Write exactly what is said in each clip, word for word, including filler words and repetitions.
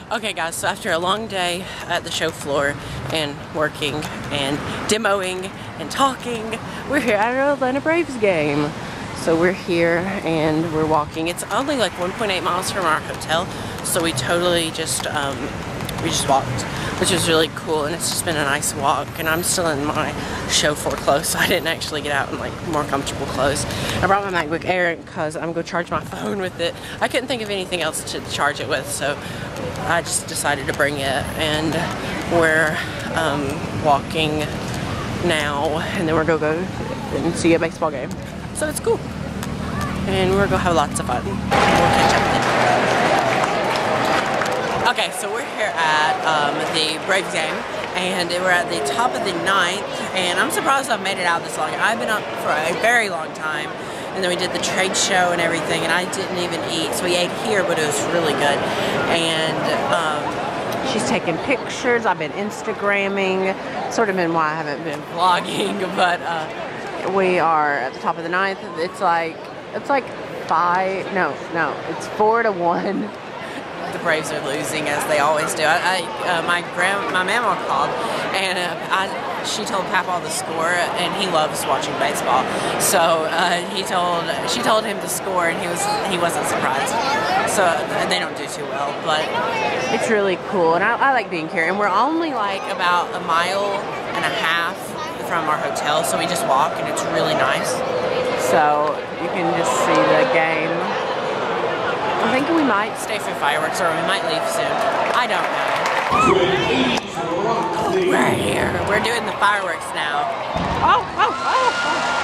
Okay guys, so after a long day at the show floor and working and demoing and talking, we're here at an Atlanta Braves game. So we're here and we're walking. It's only like one point eight miles from our hotel, so we totally just, um, we just walked, which was really cool, and it's just been a nice walk. And I'm still in my show floor clothes, so I didn't actually get out in like more comfortable clothes. I brought my MacBook Air because I'm going to charge my phone with it. I couldn't think of anything else to charge it with, so I just decided to bring it. And we're um, walking now, and then we're going to go and see a baseball game. So it's cool. And we're going to have lots of fun. We'll catch up then. Okay, so we're here at um, the Braves game, and we're at the top of the ninth, and I'm surprised I've made it out this long. I've been up for a very long time, and then we did the trade show and everything, and I didn't even eat, so we ate here, but it was really good. And um, she's taking pictures. I've been Instagramming, sort of been why I haven't been vlogging, but uh, we are at the top of the ninth. It's like, it's like five, no, no, it's four to one. The Braves are losing, as they always do. I, I uh, my grand, my mama called, and uh, I, she told Papa the score, and he loves watching baseball. So uh, he told, she told him the score, and he was, he wasn't surprised. So uh, they don't do too well, but it's really cool, and I, I like being here. And we're only like about a mile and a half from our hotel, so we just walk, and it's really nice. So you can just see the game. I think we might stay for fireworks, or we might leave soon. I don't know. Oh, we're here. We're doing the fireworks now. Oh, oh, oh, oh.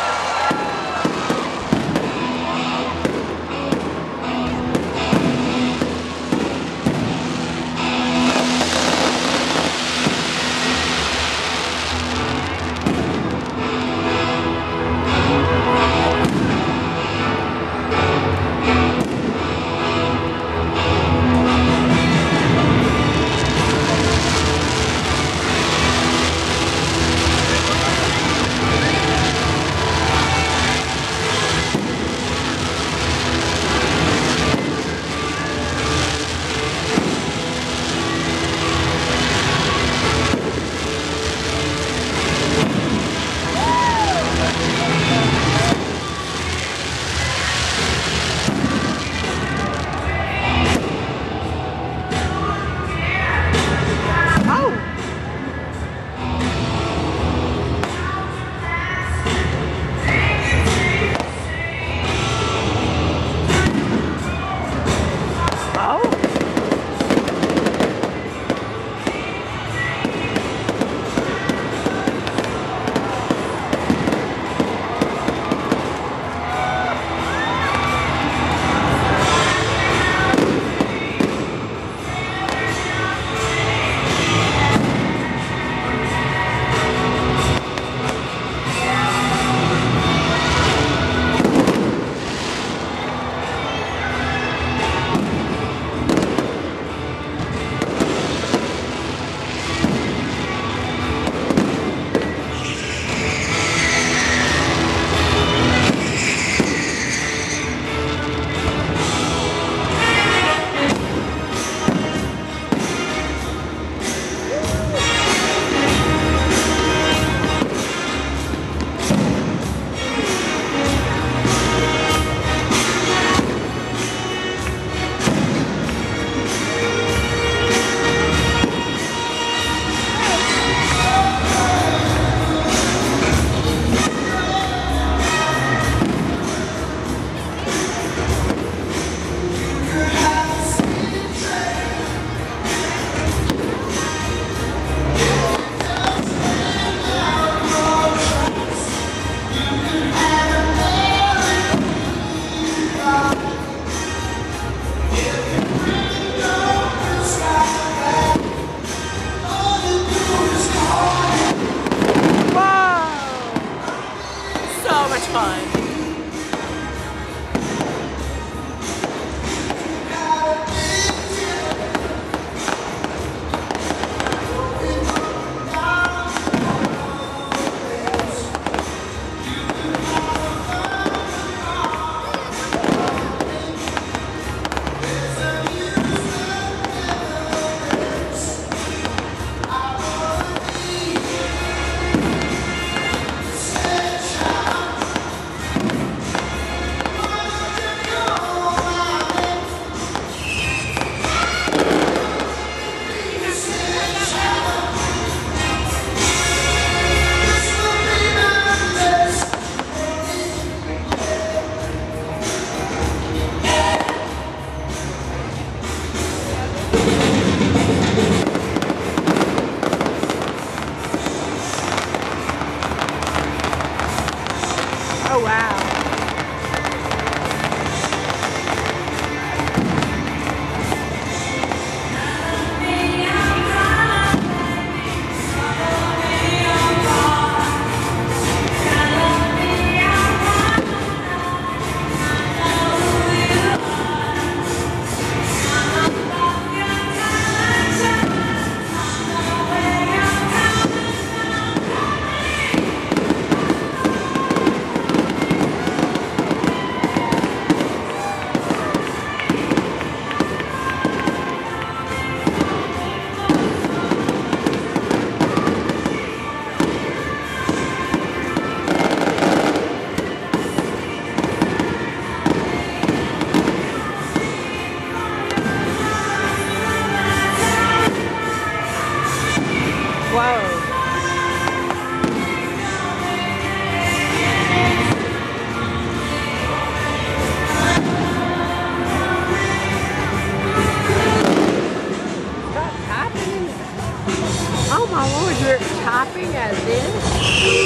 looking at this.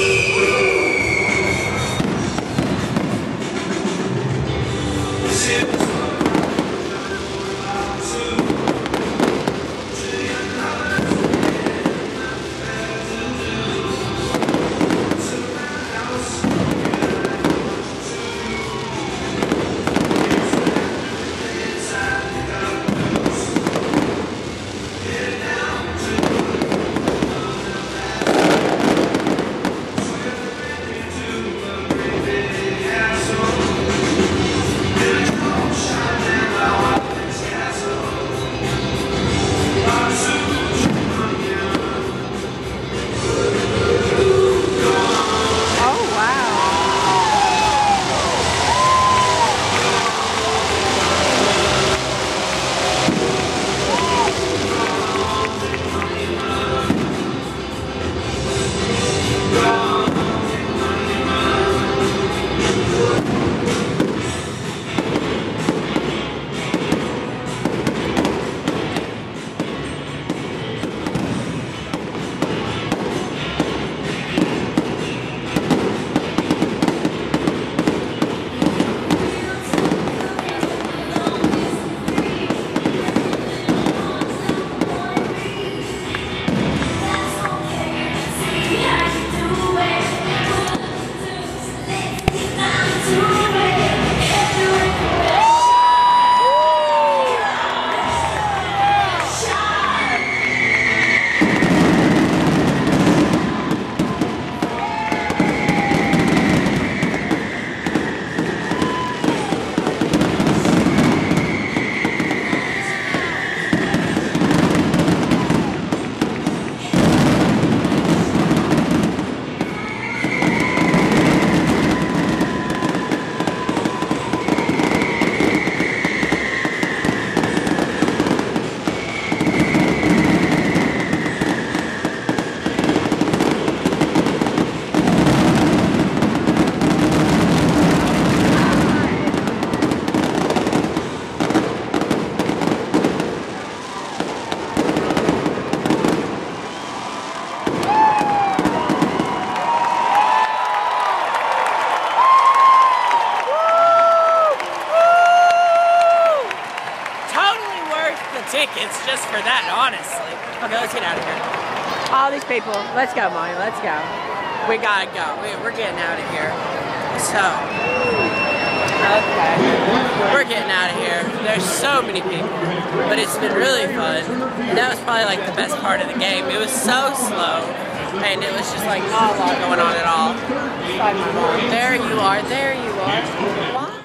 Tickets just for that, honestly. Okay, let's get out of here. All these people, let's go, Molly, let's go. We gotta go. We, we're getting out of here. So, okay, we're getting out of here. There's so many people, but it's been really fun. That was probably like the best part of the game. It was so slow, and it was just like not a lot going on at all. There you are. There you are. Wow.